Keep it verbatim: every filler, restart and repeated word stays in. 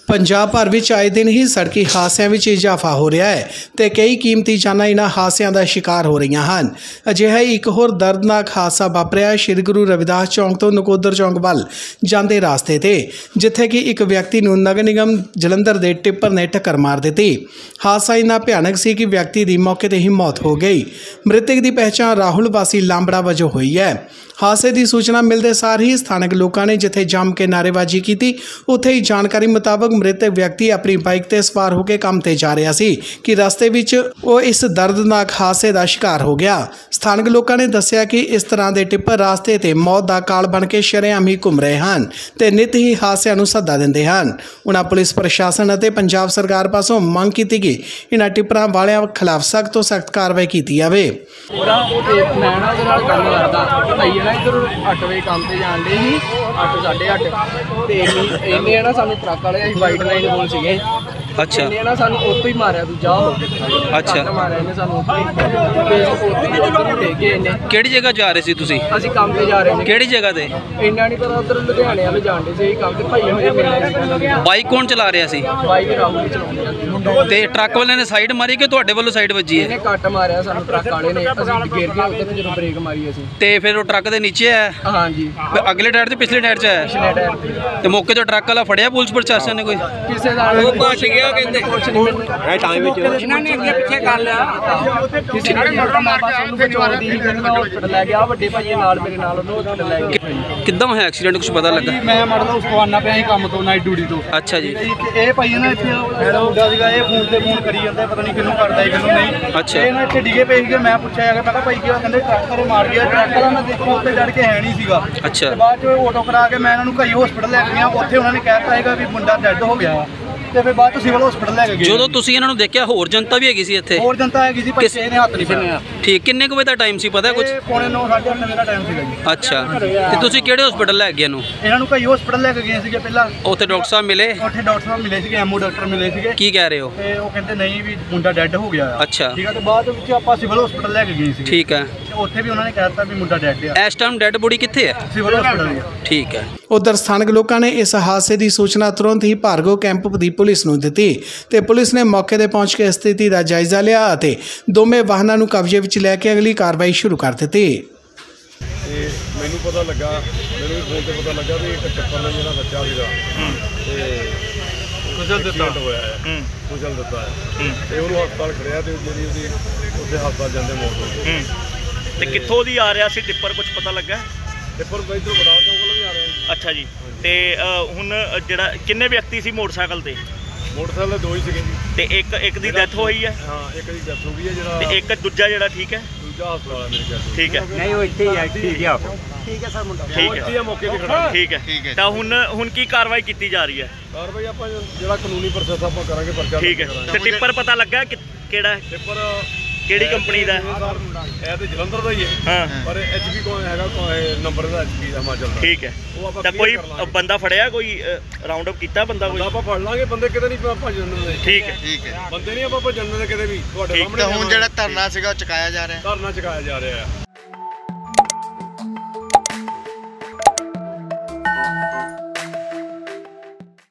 ਪੰਜਾਬ ਭਰ ਵਿੱਚ ਆਏ ਦਿਨ ਹੀ ਸੜਕੀ ਹਾਦਸਿਆਂ ਵਿੱਚ ਇਜ਼ਾਫਾ ਹੋ ਰਿਹਾ ਹੈ ਤੇ ਕਈ ਕੀਮਤੀ ਜਾਨਾਂ ਇਨ੍ਹਾਂ ਹਾਦਸਿਆਂ ਦਾ ਸ਼ਿਕਾਰ ਹੋ ਰਹੀਆਂ ਹਨ। ਅਜਿਹਾ ਹੀ ਇੱਕ ਹੋਰ ਦਰਦਨਾਕ ਹਾਦਸਾ ਵਾਪਰਿਆ ਸ਼੍ਰੀ ਗੁਰੂ ਰਵਿਦਾਸ ਚੌਂਕ ਤੋਂ ਨਕੋਦਰ ਚੌਂਕ ਵੱਲ ਜਾਂਦੇ ਰਾਸਤੇ ਤੇ, ਜਿੱਥੇ ਕਿ ਇੱਕ ਵਿਅਕਤੀ ਨੂੰ ਨਗਰ ਨਿਗਮ ਜਲੰਧਰ ਦੇ ਟਿੱਪਰ ਨੇ ਟੱਕਰ ਮਾਰ ਦਿੱਤੀ। ਹਾਦਸਾ ਇੰਨਾ ਭਿਆਨਕ ਸੀ ਕਿ ਵਿਅਕਤੀ ਦੀ ਮੌਕੇ ਤੇ ਹੀ ਮੌਤ ਹੋ ਗਈ। ਮ੍ਰਿਤਕ ਦੀ ਪਹਿਚਾਣ ਰਾਹੁਲ ਵਾਸੀ ਲਾਂਬੜਾ ਵਜੋਂ ਹੋਈ ਹੈ। ਹਾਦਸੇ ਦੀ ਸੂਚਨਾ ਮਿਲਦੇ ਸਾਰ ਹੀ ਸਥਾਨਕ ਲੋਕਾਂ ਨੇ ਜਿੱਥੇ ਜੰਮ ਕੇ ਨਾਅਰੇਬਾਜ਼ੀ ਕੀਤੀ, ਉੱਥੇ ਹੀ ਜਾਣਕਾਰੀ ਮੁਤਾਬਕ ਮ੍ਰਿਤਕ ਵਿਅਕਤੀ ਆਪਣੀ ਬਾਈਕ ਤੇ ਸਵਾਰ ਹੋ ਕੇ ਕੰਮ ਤੇ ਜਾ ਰਿਹਾ ਸੀ ਕਿ ਰਸਤੇ ਵਿੱਚ ਉਹ ਇਸ ਦਰਦਨਾਕ ਹਾਦਸੇ ਦਾ ਸ਼ਿਕਾਰ ਹੋ ਗਿਆ। ਸਥਾਨਕ ਲੋਕਾਂ ਨੇ ਦੱਸਿਆ ਕਿ ਇਸ ਤਰ੍ਹਾਂ ਦੇ ਟਿੱਪਰ ਰਸਤੇ ਤੇ ਮੌਤ ਦਾ ਕਾਲ ਬਣ ਕੇ ਸ਼ਰੇਆਮ ਹੀ ਘੁੰਮ ਰਹੇ ਹਨ ਤੇ ਨਿਤ ਹੀ ਹਾਦਸਿਆਂ ਨੂੰ ਸੱਦਾ ਦਿੰਦੇ ਹਨ। ਉਹਨਾਂ ਪੁਲਿਸ ਪ੍ਰਸ਼ਾਸਨ ਅਤੇ ਪੰਜਾਬ ਸਰਕਾਰ ਪਾਸੋਂ ਮੰਗ ਕੀਤੀ ਕਿ ਇਹਨਾਂ ਟਿੱਪਰਾਂ ਵਾਲਿਆਂ ਖਿਲਾਫ ਸਖਤ ਤੋਂ ਸਖਤ ਕਾਰਵਾਈ ਕੀਤੀ ਜਾਵੇ। इधर अट्ठ बजे काम से जान डे ही अट्ठ साढ़े अट्ठ तो इन्ने ना सानू ट्रक वाले वाइट लाइन कोल सीगे। अच्छा इन्ने ना सानू उत्तो ही मारिया दूजा अच्छा मारिया इन्ने सानू किहड़ी जगह जा रहे सी तुसी? ਅਸੀਂ ਕੰਮ ਤੇ ਜਾ ਰਹੇ ਸੀ। किहड़ी जगह ते? ਇੰਨਾ ਨਹੀਂ ਪਤਾ, ਉਧਰ ਲੁਧਿਆਣੇ ਵਾਲੇ ਜਾਂਦੇ ਸੀ ਕੰਮ ਤੇ, ਭਾਈ ਹੋਏ ਮਿਲਣੇ। ਬਾਈਕ ਕੌਣ ਚਲਾ ਰਿਹਾ ਸੀ? ਬਾਈਕ ਰਾਹੁਲ ਹੀ ਚਲਾਉਂਦੇ ਤੇ ਟਰੱਕ ਵਾਲੇ ਨੇ ਸਾਈਡ ਮਾਰੀ ਕਿ ਤੁਹਾਡੇ ਵੱਲੋਂ ਸਾਈਡ ਵੱਜੀ ਹੈ? ਇਹਨੇ ਕੱਟ ਮਾਰਿਆ ਸਾਨੂੰ ਟਰੱਕ ਵਾਲੇ ਨੇ, ਅਸੀਂ ਗਿਰ ਗਏ ਉੱਧਰ ਜਦੋਂ ਬ੍ਰੇਕ ਮਾਰੀ ਅਸੀਂ। ਤੇ ਫਿਰ ਉਹ ਟਰੱਕ ਦੇ ਨੀਚੇ ਆਇਆ? ਹਾਂਜੀ ਅਗਲੇ ਟਾਇਰ ਤੇ ਪਿਛਲੇ ਟਾਇਰ 'ਚ ਆਇਆ? ਪਿਛਲੇ ਟਾਇਰ ਤੇ। ਤੇ ਮੌਕੇ ਤੋਂ ਟਰੱਕ ਵਾਲਾ ਫੜਿਆ ਪੁਲਿਸ ਪ੍ਰਸ਼ਾਸਨ ਨੇ ਕੋਈ? ਕਿਸੇ ਦਾ ਉਹ ਬਚ ਗਿਆ ਕਹਿੰਦੇ ਕੁਛ ਨਹੀਂ ਇਹ ਟਾਈਮ ਵਿੱਚ ਇਹਨਾਂ ਨੇ ਅੱਗੇ ਪਿੱਛੇ ਕਰ ਲਿਆ। ਕਿਸੇ ਨੇ ਮੋਟਰ ਮਾਰ ਕੇ ਉਹਨੂੰ ਬਚਾਉਂਦੀ ਸੀ, ਕਹਿੰਦਾ ਹਸਪੀਟਲ ਲੈ ਗਿਆ। ਵੱਡੇ ਭਾਈ ਨਾਲ ਮੇਰੇ ਨਾਲ ਉਹਨੂੰ ਹਸਪੀਟਲ ਲੈ ਗਏ। ਕਿੱਦਾਂ ਹੋਇਆ ਐਕਸੀਡੈਂਟ, ਕੁਝ ਪਤਾ ਲੱਗਾ? ਮੈਂ ਮੜਦਾ ਉਸ ਤੋਂ ਆਨਾ ਪਿਆ ਸੀ ਕੰਮ ਤੋਂ, ਨਾਈਟ ਡਿਊਟੀ ਤੋਂ। ਅੱਛਾ ਜੀ। ਇਹ ਭਾਈ ਨਾ ਇੱਥੇ ਹੁੰਦਾ ਸੀਗਾ, ਇਹ ਫੋਨ ਤੇ ਫੋਨ ਕਰੀ ਜਾਂਦਾ, ਪਤਾ ਨਹੀਂ ਕਿਹਨੂੰ ਕਰਦਾ ਹੈ ਕਿਹਨੂੰ ਨਹੀਂ। ਅੱਛਾ ਇਹ ਨਾ ਇੱਥੇ ਡਿੱਗੇ ਪਏ ਸੀਗੇ। ਮੈਂ ਪੁੱਛਿਆ ਹੈਗਾ, ਮੈਂ ਕਿਹਾ ਭਾਈ ਕਿਹਾ, ਕਹਿੰਦੇ ਟਰੱਕ ਵਾਲੇ ਮਾਰ ਗਿਆ। ਟਰੱਕ ਵਾਲਾ ਮੈਂ ਦੇਖਿਆ ਉੱਤੇ ਚੜ ਕੇ ਹੈ ਨਹੀਂ ਸੀਗਾ। ਅੱਛਾ। ਬਾਅਦ ਚ ਆਟੋ ਕਰਾ ਕੇ ਮੈਂ ਇਹਨਾਂ ਨੂੰ ਕਈ ਹਸਪੀਟਲ ਲੈ ਕੇ ਗਿਆ। ਉੱਥੇ ਉਹਨਾਂ ਨੇ ਕਹਿ ਦਿੱਤਾ ਹੈਗਾ ਵੀ ਮੁੰਡਾ ਡੈੱਡ ਹੋ ਗਿਆ ਤੇ ਫਿਰ ਬਾਅਦ ਚ ਸਿਵਲ ਹਸਪੀਟਲ ਲੈ ਕੇ ਗਏ। ਜਦੋਂ ਤੁਸੀਂ ਇਹਨਾਂ ਨੂੰ ਦੇਖਿਆ ਹੋਰ ਜਨਤਾ ਵੀ ਹੈਗੀ ਸੀ ਇੱਥੇ? ਹੋਰ ਜਨਤਾ ਹੈਗੀ ਸੀ, ਕਿਸੇ ਨੇ ਹੱਥ ਨਹੀਂ ਪਾਇਆ। ਠੀਕ, ਕਿੰਨੇ ਕੁ ਵਜੇ ਦਾ ਟਾਈਮ ਸੀ ਪਤਾ ਕੁਝ? ਪੌਣੇ ਨੌ ਸਾਢੇ ਅੱਠ ਵਜੇ ਦਾ ਟਾਈਮ ਸੀਗਾ ਜੀ। ਅੱਛਾ, ਤੇ ਤੁਸੀਂ ਕਿਹੜੇ ਹਸਪੀਟਲ ਲੈ ਗਏ ਇਹਨੂੰ? ਇਹਨਾਂ ਨੂੰ ਕਈ ਹਸਪੀਟਲ ਲੈ ਕੇ ਗਏ ਸੀਗੇ ਪਹਿਲਾਂ। ਉੱਥੇ ਡਾਕਟਰ ਸਾਹਿਬ ਮਿਲੇ? ਉੱਥੇ ਡਾਕਟਰ ਸਾਹਿਬ ਮਿਲੇ ਸੀਗੇ, ਐਮਓ ਡਾਕਟਰ ਮਿਲੇ ਸੀਗੇ। ਕੀ ਕਹਿ ਰਹੇ ਹੋ? ਤੇ ਉਹ ਕਹਿੰਦੇ ਨਹੀਂ ਵੀ ਮੁੰਡਾ ਡੈੱਡ ਹੋ ਗਿਆ ਆ। ਅੱਛਾ ਠੀਕ ਹੈ। ਤੇ ਬਾਅਦ ਵਿੱਚ ਆਪਾਂ ਸਿਵਲ ਹਸਪੀਟਲ ਲੈ ਕੇ ਗਏ ਸੀ। ਠੀਕ ਹੈ। ਉੱਥੇ ਵੀ ਉਹਨਾਂ ਨੇ ਕਹਿ ਦਿੱਤਾ ਵੀ ਮੁੰਡਾ ਡੈੱਡ ਆ। ਇਸ ਟਾਈਮ ਡੈੱਡ ਬੋਡੀ ਕਿੱਥੇ ਹੈ? Civil hospital. ਠੀਕ ਹੈ। ਉਧਰ ਸਥਾਨਕ ਲੋਕਾਂ ਨੇ ਇਸ ਹਾਦਸੇ ਦੀ ਸੂਚਨਾ ਤੁਰੰਤ ਹੀ ਭਾਰਗੋ ਕੈਂਪ ਦੀ ਪੁਲਿਸ ਨੂੰ ਦਿੱਤੀ ਤੇ ਪੁਲਿਸ ਨੇ ਮੌਕੇ ਤੇ ਪਹੁੰਚ ਕੇ ਸਥਿਤੀ ਦਾ ਜਾਇਜ਼ਾ ਲਿਆ ਅਤੇ ਦੋਵੇਂ ਵਾਹਨਾਂ ਨੂੰ ਕਬਜ਼ੇ ਵਿੱਚ ਲੈ ਕੇ ਅਗਲੀ ਕਾਰਵਾਈ ਸ਼ੁਰੂ ਕਰ ਦਿੱਤੀ। ਤੇ ਮੈਨੂੰ ਪਤਾ ਲੱਗਾ, ਮੈਨੂੰ ਵੀ ਫੋਨ ਤੇ ਪਤਾ ਲੱਗਾ ਵੀ ਇੱਕ ਟੱਕਰ ਦਾ ਜਿਹੜਾ ਬੱਚਾ ਸੀਗਾ ਤੇ ਕੁਚਲ ਦਿੱਤਾ ਹੋਇਆ ਹੈ, ਕੁਚਲ ਦਿੱਤਾ ਹੈ ਤੇ ਉਹਨੂੰ ਹਸਪਤਾਲ ਖੜਿਆ ਤੇ ਜਿਹੜੀ ਉਹਦੀ ਉੱਥੇ ਹਸਪਤਾਲ ਜਾਂਦੇ ਮੌਤ ਹੋ ਗਈ। ਤੇ ਕਿੱਥੋਂ ਦੀ ਆ ਰਿਹਾ ਸੀ ਟਿੱਪਰ, ਕੁਝ ਪਤਾ ਲੱਗਾ? ਟਿੱਪਰ ਇੱਧਰੋਂ ਬਰਾੜ ਚੌਂਕ ਵੱਲੋਂ ਵੀ ਆ ਰਿਹਾ ਜੀ। ਅੱਛਾ ਜੀ। ਤੇ ਹੁਣ ਜਿਹੜਾ ਕਿੰਨੇ ਵਿਅਕਤੀ ਸੀ ਮੋਟਰਸਾਈਕਲ ਤੇ? ਮੋਟਰਸਾਈਕਲ ਦੋ ਹੀ ਸੀਗੇ ਜੀ। ਤੇ ਇੱਕ ਇੱਕ ਦੀ ਡੈਥ ਹੋਈ ਹੈ? ਹਾਂ, ਇੱਕ ਦੀ ਡੈਥ ਹੋ ਗਈ ਹੈ। ਜਿਹੜਾ ਤੇ ਇੱਕ ਦੂਜਾ ਜਿਹੜਾ ਠੀਕ ਹੈ? ਦੂਜਾ ਹਸਪਤਾਲ ਹੈ ਮੇਰੇ ਖਿਆਲ। ਠੀਕ ਹੈ। ਨਹੀਂ ਉਹ ਇੱਥੇ ਹੀ ਆ, ਠੀਕ ਹੈ ਠੀਕ ਹੈ ਸਰ ਮੁੰਡਾ ਠੀਕ ਹੈ। ਇੱਥੇ ਮੌਕੇ ਤੇ ਖੜਾ। ਠੀਕ ਹੈ। ਤਾਂ ਹੁਣ ਹੁਣ ਕੀ ਕਾਰਵਾਈ ਕੀਤੀ ਜਾ ਰਹੀ ਹੈ? ਕਾਰਵਾਈ ਆਪਾਂ ਜਿਹੜਾ ਕਾਨੂੰਨੀ ਪ੍ਰੋਸੈਸ ਆਪਾਂ ਕਰਾਂਗੇ, ਪਰਚਾ ਠੀਕ ਹੈ। ਤੇ ਟਿੱਪਰ ਪਤਾ ਲੱਗਾ ਕਿ ਕਿਹੜਾ ਹੈ? ਟਿੱਪਰ ਕਿਹੜੀ ਕੰਪਨੀ ਦਾ? ਇਹ ਤੇ ਜਲੰਧਰ ਦਾ ਹੀ ਹੈ। ਹਾਂ। ਪਰ ਐਚਪੀ ਕੋਲ ਹੈਗਾ, ਨੰਬਰ ਦਾ ਐਚਪੀ ਦਾ ਹਿਮਾਚਲ ਦਾ। ਠੀਕ ਹੈ। ਤਾਂ ਕੋਈ ਬੰਦਾ ਫੜਿਆ, ਕੋਈ ਰਾਉਂਡ ਅਪ ਕੀਤਾ ਬੰਦਾ ਕੋਈ? ਆਪਾਂ ਫੜ ਲਾਂਗੇ ਬੰਦੇ, ਕਿਤੇ ਨਹੀਂ ਆਪਾਂ ਜੰਨਦੇ। ਠੀਕ ਹੈ। ਠੀਕ ਹੈ। ਬੰਦੇ ਨਹੀਂ ਆਪਾਂ ਜੰਨਦੇ ਕਿਤੇ ਵੀ। ਤੁਹਾਡੇ ਸਾਹਮਣੇ ਹੁਣ ਜਿਹੜਾ ਧਰਨਾ ਸੀਗਾ ਉਹ ਚੁਕਾਇਆ ਜਾ ਰਿਹਾ। ਧਰਨਾ ਚੁਕਾਇਆ ਜਾ ਰਿਹਾ ਹੈ।